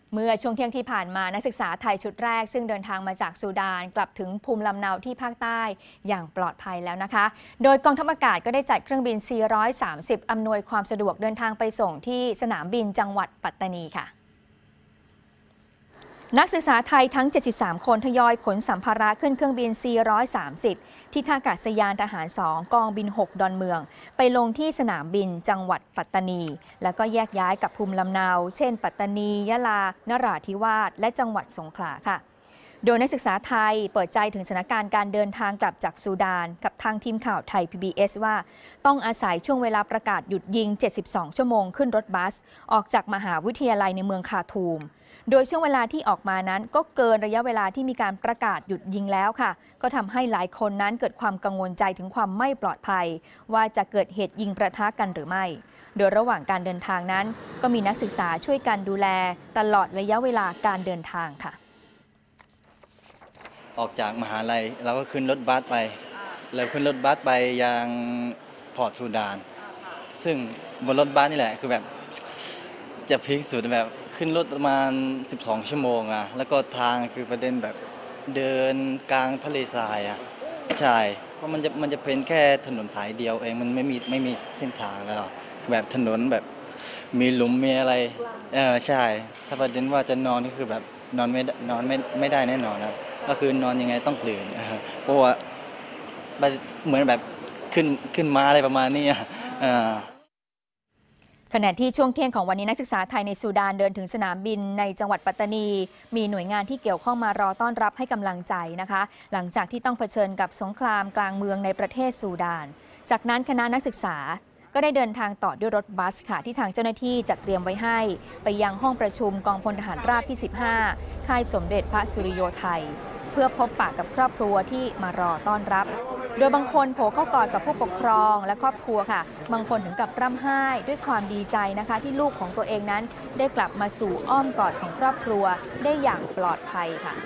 เมื่อช่วงเที่ยงที่ผ่านมานักศึกษาไทยชุดแรกซึ่งเดินทางมาจากซูดานกลับถึงภูมิลำเนาที่ภาคใต้อย่างปลอดภัยแล้วนะคะโดยกองทัพอากาศก็ได้จัดเครื่องบิน 430 อำนวยความสะดวกเดินทางไปส่งที่สนามบินจังหวัดปัตตานีค่ะนักศึกษาไทยทั้ง 73 คนทยอยขนสัมภาระขึ้นเครื่องบิน 430 ที่ท่าอากาศยานทหาร 2 กองบิน 6 ดอนเมืองไปลงที่สนามบินจังหวัดปัตตานีแล้วก็แยกย้ายกับภูมิลำเนาเช่นปัตตานียะลานราธิวาสและจังหวัดสงขลาค่ะโดยนักศึกษาไทยเปิดใจถึงสถานการณ์การเดินทางกลับจากซูดานกับทางทีมข่าวไทย PBS ว่าต้องอาศัยช่วงเวลาประกาศหยุดยิง 72 ชั่วโมงขึ้นรถบัสออกจากมหาวิทยาลัยในเมืองคาทูมโดยช่วงเวลาที่ออกมานั้นก็เกินระยะเวลาที่มีการประกาศหยุดยิงแล้วค่ะก็ทำให้หลายคนนั้นเกิดความกังวลใจถึงความไม่ปลอดภัยว่าจะเกิดเหตุยิงประทะกันหรือไม่โดยระหว่างการเดินทางนั้นก็มีนักศึกษาช่วยกันดูแลตลอดระยะเวลาการเดินทางค่ะออกจากมหาลัยเราก็ขึ้นรถบัสไปเราขึ้นรถบัสไปยังพอร์ตซูดานซึ่งบนรถบัสนี่แหละคือแบบจะพีคสุดแบบขึ้นรถประมาณ12 ชั่วโมงอะแล้วก็ทางคือประเด็นแบบเดินกลางทะเลทรายอะใช่เพราะมันจะเป็นแค่ถนนสายเดียวเองมันไม่มีเส้นทางแล้วแบบถนนแบบมีหลุมมีอะไรใช่ถ้าประเด็นว่าจะนอนก็คือแบบนอนไม่ได้แน่นอนครับก็คือนอนยังไงต้องตื่นเพราะว่าเหมือนแบบขึ้นมาอะไรประมาณนี้ขณะที่ช่วงเที่ยงของวันนี้นักศึกษาไทยในซูดานเดินถึงสนามบินในจังหวัดปัตตานีมีหน่วยงานที่เกี่ยวข้องมารอต้อนรับให้กำลังใจนะคะหลังจากที่ต้องเผชิญกับสงครามกลางเมืองในประเทศซูดานจากนั้นคณะนักศึกษาก็ได้เดินทางต่อด้วยรถบัสค่ะที่ทางเจ้าหน้าที่จัดเตรียมไว้ให้ไปยังห้องประชุมกองพลทหารราบที่ 15 ค่ายสมเด็จพระสุริโยไทยเพื่อพบปะกับครอบครัวที่มารอต้อนรับโดยบางคนโผล่เข้ากอดกับผู้ปกครองและครอบครัวค่ะบางคนถึงกับร่ำไห้ด้วยความดีใจนะคะที่ลูกของตัวเองนั้นได้กลับมาสู่อ้อมกอดของครอบครัวได้อย่างปลอดภัยค่ะ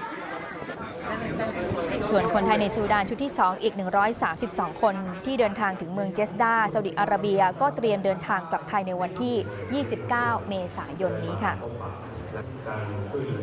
ส่วนคนไทยในซูดานชุดที่ 2 อีก 132 คนที่เดินทางถึงเมืองเจสดาซาอุดิอาระเบียก็เตรียมเดินทางกลับไทยในวันที่ 29 เมษายนนี้ค่ะ